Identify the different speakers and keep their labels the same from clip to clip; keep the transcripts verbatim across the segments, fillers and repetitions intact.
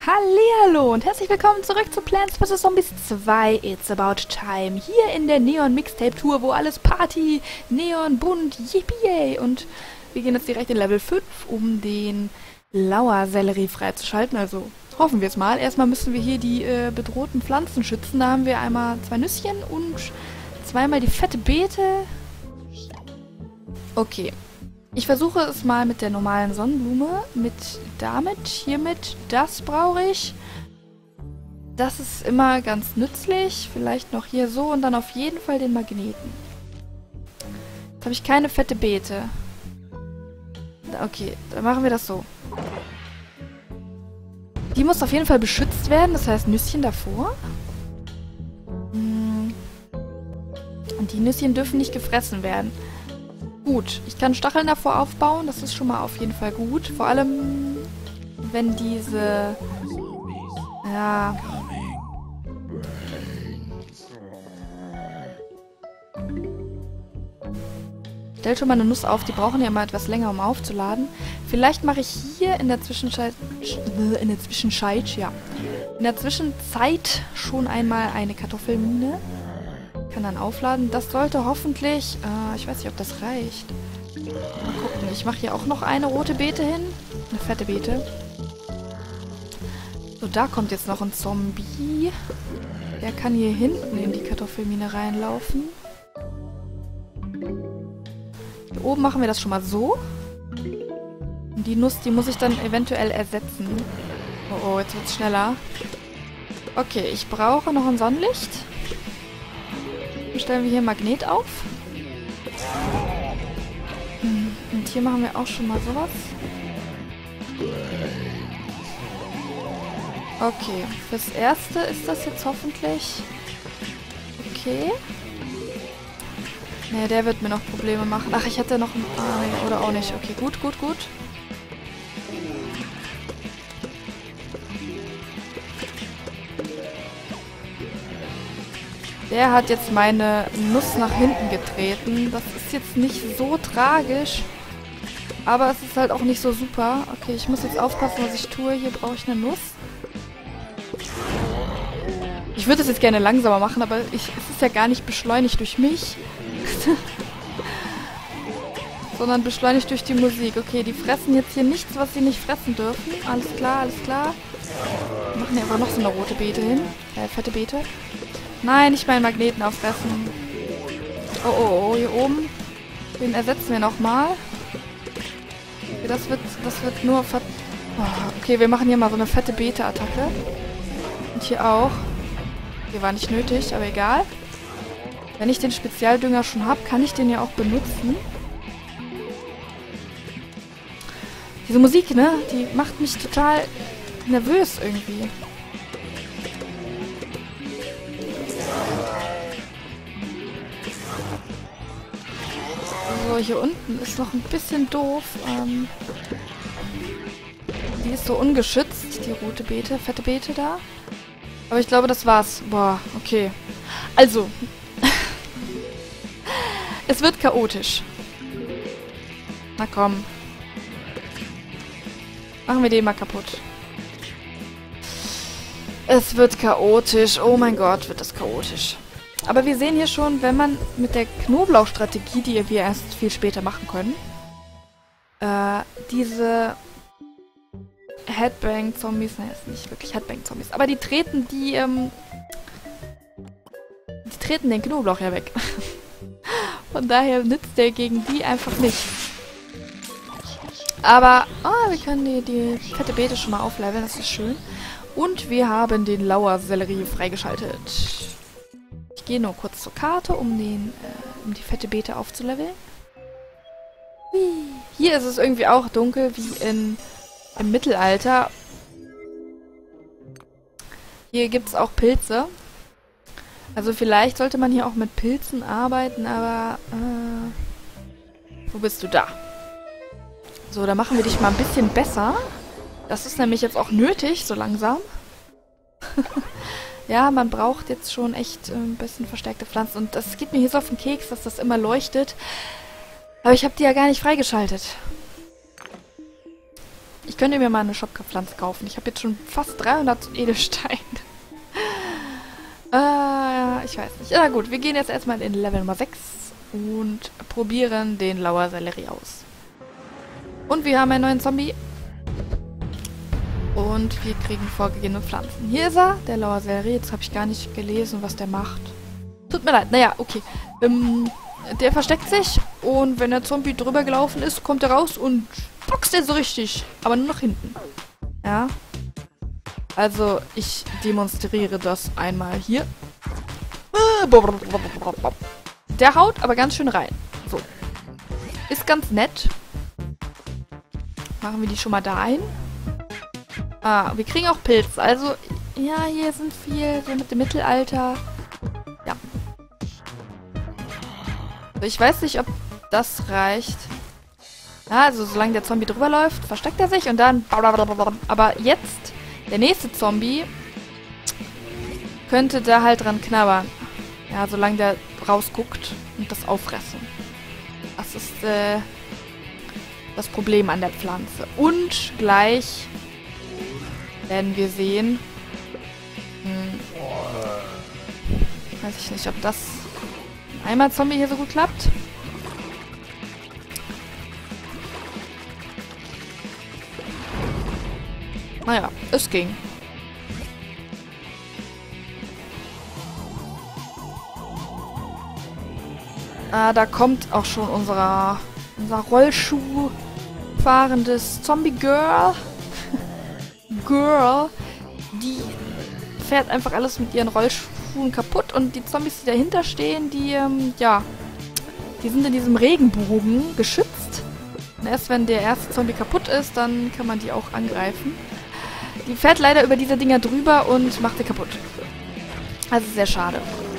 Speaker 1: Hallihallo und herzlich willkommen zurück zu Plants versus. Zombies zwei. It's about time. Hier in der Neon Mixtape Tour, wo alles Party, Neon, bunt, yippie. Und wir gehen jetzt direkt in Level fünf, um den Lauersellerie freizuschalten. Also hoffen wir es mal. Erstmal müssen wir hier die äh, bedrohten Pflanzen schützen. Da haben wir einmal zwei Nüsschen und zweimal die fette Beete. Okay. Ich versuche es mal mit der normalen Sonnenblume. Mit damit, hiermit, das brauche ich. Das ist immer ganz nützlich. Vielleicht noch hier so und dann auf jeden Fall den Magneten. Jetzt habe ich keine fette Beete. Okay, dann machen wir das so. Die muss auf jeden Fall beschützt werden, das heißt Nüsschen davor. Und die Nüsschen dürfen nicht gefressen werden. Gut, ich kann Stacheln davor aufbauen, das ist schon mal auf jeden Fall gut. Vor allem, wenn diese... Ja... Stell schon mal eine Nuss auf, die brauchen ja immer etwas länger, um aufzuladen. Vielleicht mache ich hier in der Zwischenzeit... In der Zwischenzeit, ja. In der Zwischenzeit schon einmal eine Kartoffelmine. Kann dann aufladen. Das sollte hoffentlich... Äh, ich weiß nicht, ob das reicht. Mal gucken. Ich mache hier auch noch eine rote Beete hin. Eine fette Beete. So, da kommt jetzt noch ein Zombie. Der kann hier hinten in die Kartoffelmine reinlaufen. Hier oben machen wir das schon mal so. Und die Nuss, die muss ich dann eventuell ersetzen. Oh, oh, jetzt wird es schneller. Okay, ich brauche noch ein Sonnenlicht. Dann stellen wir hier ein Magnet auf. Und hier machen wir auch schon mal sowas. Okay, fürs Erste ist das jetzt hoffentlich okay. Ne, der wird mir noch Probleme machen. Ach, ich hätte noch ein... Ah, nee, oder auch nicht. Okay, gut, gut, gut. Der hat jetzt meine Nuss nach hinten getreten. Das ist jetzt nicht so tragisch. Aber es ist halt auch nicht so super. Okay, ich muss jetzt aufpassen, was ich tue. Hier brauche ich eine Nuss. Ich würde es jetzt gerne langsamer machen, aber ich, es ist ja gar nicht beschleunigt durch mich. Sondern beschleunigt durch die Musik. Okay, die fressen jetzt hier nichts, was sie nicht fressen dürfen. Alles klar, alles klar. Wir machen hier einfach noch so eine rote Beete hin. Äh, fette Beete. Nein, nicht meinen Magneten auffressen. Oh, oh, oh, hier oben. Den ersetzen wir nochmal. Okay, das wird, das wird nur ver... Oh, okay, wir machen hier mal so eine fette Beete-Attacke. Und hier auch. Die war nicht nötig, aber egal. Wenn ich den Spezialdünger schon habe, kann ich den ja auch benutzen. Diese Musik, ne? Die macht mich total nervös irgendwie. So, hier unten ist noch ein bisschen doof. Ähm, die ist so ungeschützt, die rote Beete, fette Beete da. Aber ich glaube, das war's. Boah, okay. Also. Es wird chaotisch. Na komm. Machen wir den mal kaputt. Es wird chaotisch. Oh mein Gott, wird das chaotisch. Aber wir sehen hier schon, wenn man mit der Knoblauchstrategie, die wir erst viel später machen können, äh, diese Headbang-Zombies, ne, ist nicht wirklich Headbang-Zombies, aber die treten die, ähm, die treten den Knoblauch ja weg. Von daher nützt der gegen die einfach nicht. Aber, oh, wir können die, die fette Beete schon mal aufleveln, das ist schön. Und wir haben den Lauersellerie freigeschaltet. Ich gehe nur kurz zur Karte, um, den, äh, um die fette Beete aufzuleveln. Hier ist es irgendwie auch dunkel, wie in, im Mittelalter. Hier gibt es auch Pilze. Also vielleicht sollte man hier auch mit Pilzen arbeiten, aber... Äh, wo bist du da? So, dann machen wir dich mal ein bisschen besser. Das ist nämlich jetzt auch nötig, so langsam. Ja, man braucht jetzt schon echt äh, ein bisschen verstärkte Pflanzen. Und das geht mir hier so auf den Keks, dass das immer leuchtet. Aber ich habe die ja gar nicht freigeschaltet. Ich könnte mir mal eine Shopka-Pflanze kaufen. Ich habe jetzt schon fast dreihundert Edelsteine. äh, ich weiß nicht. Na gut, wir gehen jetzt erstmal in Level Nummer sechs und probieren den Lauersellerie aus. Und wir haben einen neuen Zombie. Und wir kriegen vorgegebene Pflanzen. Hier ist er, der Lauersellerie. Jetzt habe ich gar nicht gelesen, was der macht. Tut mir leid. Naja, okay. Ähm, der versteckt sich und wenn der Zombie drüber gelaufen ist, kommt er raus und boxt er so richtig. Aber nur nach hinten. Ja. Also, ich demonstriere das einmal hier. Der haut aber ganz schön rein. So. Ist ganz nett. Machen wir die schon mal da ein. Ah, wir kriegen auch Pilz. Also, ja, hier sind viel so mit dem Mittelalter. Ja. Also ich weiß nicht, ob das reicht. Ja, also solange der Zombie drüber läuft, versteckt er sich und dann... Aber jetzt, der nächste Zombie könnte da halt dran knabbern. Ja, solange der rausguckt und das auffressen. Das ist, äh... das Problem an der Pflanze. Und gleich werden wir sehen. Hm. Weiß ich nicht, ob das einmal Zombie hier so gut klappt. Naja, es ging. Ah, da kommt auch schon unser, unser Rollschuh fahrendes Zombie-Girl. Girl, die fährt einfach alles mit ihren Rollschuhen kaputt und die Zombies, die dahinter stehen, die, ähm, ja, die sind in diesem Regenbogen geschützt. Und erst wenn der erste Zombie kaputt ist, dann kann man die auch angreifen. Die fährt leider über diese Dinger drüber und macht sie kaputt. Also sehr schade.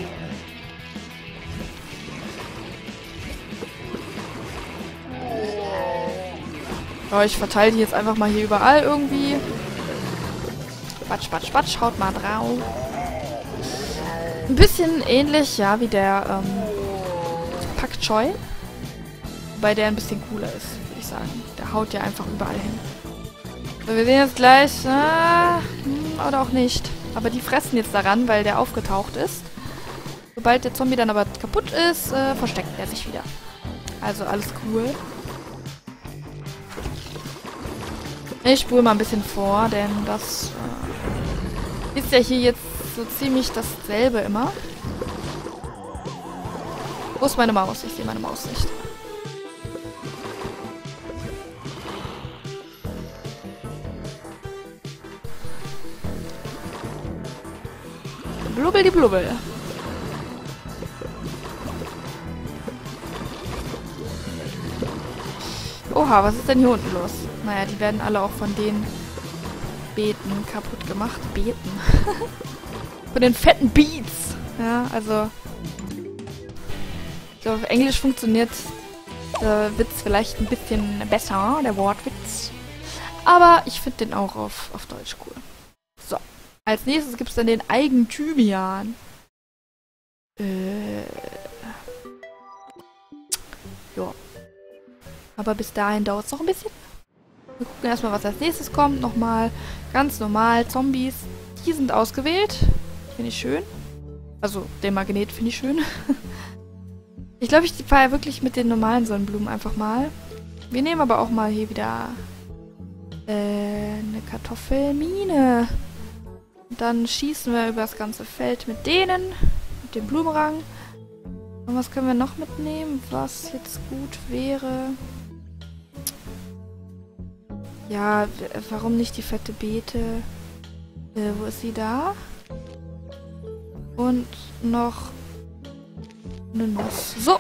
Speaker 1: So, ich verteile die jetzt einfach mal hier überall irgendwie. Batsch, batsch, batsch, haut mal drauf. Ein bisschen ähnlich, ja, wie der ähm, Pak Choi. Wobei der ein bisschen cooler ist, würde ich sagen. Der haut ja einfach überall hin. So, wir sehen jetzt gleich, äh, oder auch nicht. Aber die fressen jetzt daran, weil der aufgetaucht ist. Sobald der Zombie dann aber kaputt ist, äh, versteckt er sich wieder. Also alles cool. Ich spule mal ein bisschen vor, denn das äh, ist ja hier jetzt so ziemlich dasselbe immer. Wo ist meine Maus? Ich sehe meine Maus nicht. Blubbel die Blubbel. Oha, was ist denn hier unten los? Naja, die werden alle auch von den Beeten kaputt gemacht. Beeten. Von den fetten Beats. Ja, also... Ich glaube, auf Englisch funktioniert der Witz vielleicht ein bisschen besser, der Wortwitz. Aber ich finde den auch auf, auf Deutsch cool. So. Als nächstes gibt es dann den Eigentümian. Äh... Ja. Aber bis dahin dauert es noch ein bisschen. Wir gucken erstmal, was als nächstes kommt. Nochmal ganz normal. Zombies. Die sind ausgewählt. Finde ich schön. Also, den Magnet finde ich schön. Ich glaube, ich fahre wirklich mit den normalen Sonnenblumen einfach mal. Wir nehmen aber auch mal hier wieder äh, eine Kartoffelmine. Und dann schießen wir über das ganze Feld mit denen. Mit dem Blumenrang. Und was können wir noch mitnehmen, was jetzt gut wäre? Ja, warum nicht die fette Beete? Äh, wo ist sie da? Und noch eine Nuss. So.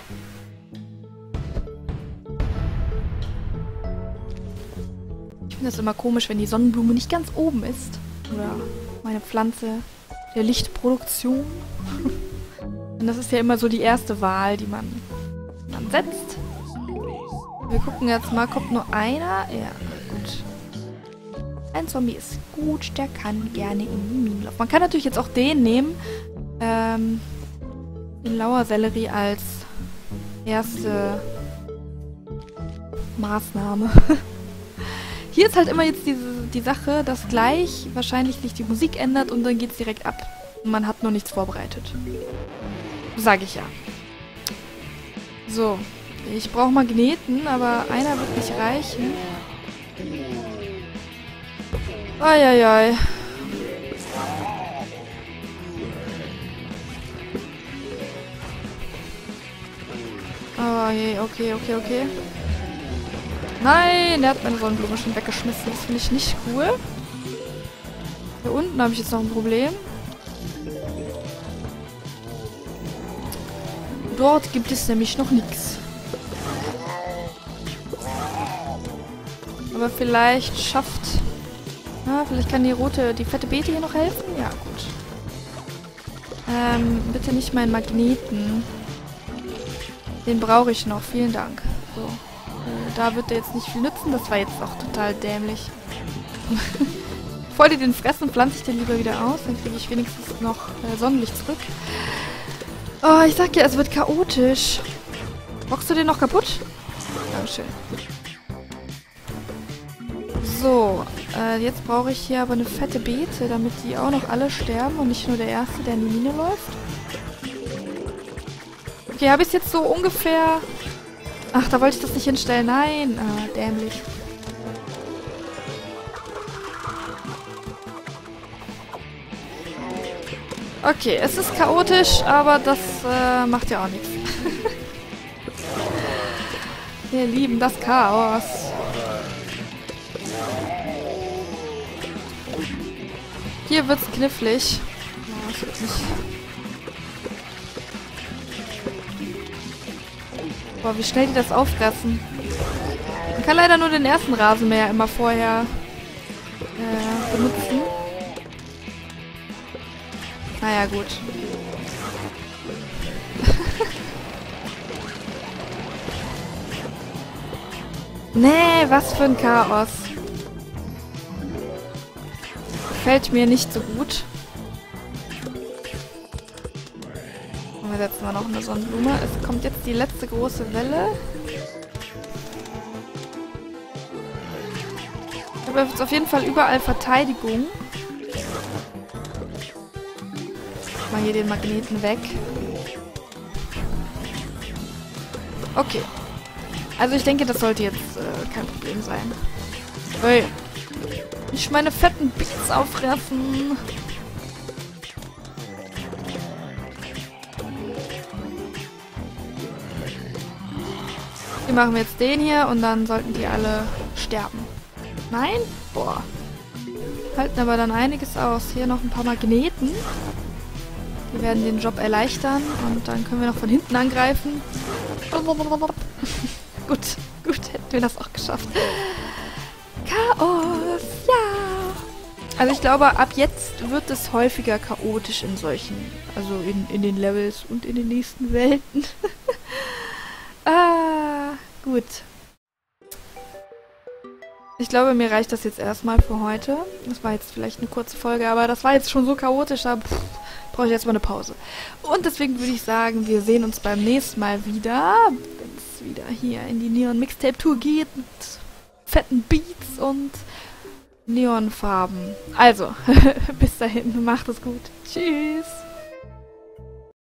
Speaker 1: Ich finde das immer komisch, wenn die Sonnenblume nicht ganz oben ist. Oder meine Pflanze der Lichtproduktion. Und das ist ja immer so die erste Wahl, die man, man setzt. Wir gucken jetzt mal, kommt nur einer? Ja, gut. Ein Zombie ist gut, der kann gerne in die Minen laufen. Man kann natürlich jetzt auch den nehmen. Ähm, den Lauersellerie als erste Maßnahme. Hier ist halt immer jetzt diese, die Sache, dass gleich wahrscheinlich sich die Musik ändert und dann geht's direkt ab. Und man hat noch nichts vorbereitet. Sag ich ja. So. Ich brauche Magneten, aber einer wird nicht reichen. Eieiei. Oh je, okay, okay, okay. Nein, der hat meine Sonnenblume schon weggeschmissen. Das finde ich nicht cool. Hier unten habe ich jetzt noch ein Problem. Dort gibt es nämlich noch nichts. Aber vielleicht schafft... Ah, vielleicht kann die rote, die fette Beete hier noch helfen? Ja, gut. Ähm, bitte nicht meinen Magneten. Den brauche ich noch. Vielen Dank. So. Äh, da wird der jetzt nicht viel nützen. Das war jetzt auch total dämlich. Bevor die den fressen, pflanze ich den lieber wieder aus. Dann kriege ich wenigstens noch äh, Sonnenlicht zurück. Oh, ich sag ja, es wird chaotisch. Bockst du den noch kaputt? Dankeschön. So, äh, jetzt brauche ich hier aber eine fette Beete, damit die auch noch alle sterben und nicht nur der Erste, der in die Mine läuft. Okay, habe ich es jetzt so ungefähr... Ach, da wollte ich das nicht hinstellen. Nein, ah, dämlich. Okay, es ist chaotisch, aber das äh, macht ja auch nichts. Wir lieben das Chaos. Hier wird's knifflig. Oh, ich weiß nicht. Boah, wie schnell die das auffressen. Man kann leider nur den ersten Rasenmäher immer vorher äh, benutzen. Naja, gut. Nee, was für ein Chaos. Gefällt mir nicht so gut. Und wir setzen mal noch eine Sonnenblume. Es kommt jetzt die letzte große Welle. Ich habe jetzt auf jeden Fall überall Verteidigung. Mal hier den Magneten weg. Okay. Also ich denke, das sollte jetzt äh, kein Problem sein. Hey. Nicht meine fetten Beats auffressen. Hier machen wir jetzt den hier und dann sollten die alle sterben. Nein? Boah. Halten aber dann einiges aus. Hier noch ein paar Magneten. Die werden den Job erleichtern und dann können wir noch von hinten angreifen. Gut, gut, hätten wir das auch geschafft. Chaos, ja! Also ich glaube, ab jetzt wird es häufiger chaotisch in solchen, also in, in den Levels und in den nächsten Welten. Ah, gut. Ich glaube, mir reicht das jetzt erstmal für heute. Das war jetzt vielleicht eine kurze Folge, aber das war jetzt schon so chaotisch, da brauche ich erstmal eine Pause. Und deswegen würde ich sagen, wir sehen uns beim nächsten Mal wieder, wenn es wieder hier in die Neon Mixtape Tour geht mit fetten Beats und Neonfarben. Also, bis dahin, macht es gut. Tschüss!